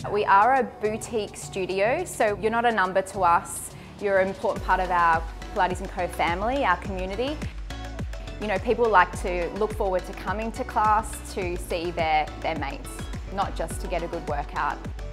We are a boutique studio, so you're not a number to us. You're an important part of our Pilates and Co family, our community. You know, people like to look forward to coming to class to see their mates, not just to get a good workout.